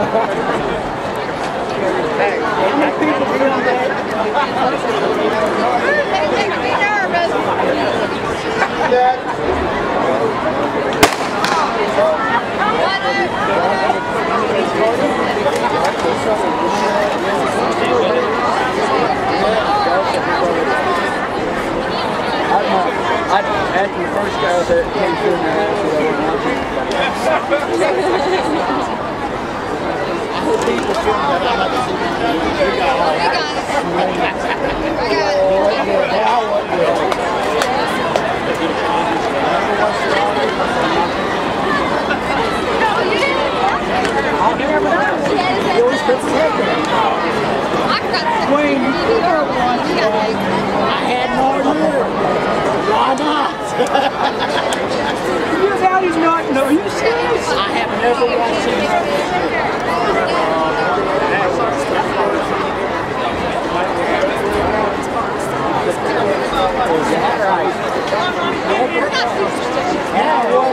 After the first guy out there came through and I hope people feel that I have to see you got all that. He always puts his head down. Wayne, you were one. I had more room. Why not? Your daddy's not. No, you serious? I have never watched him. Is that right? Yeah,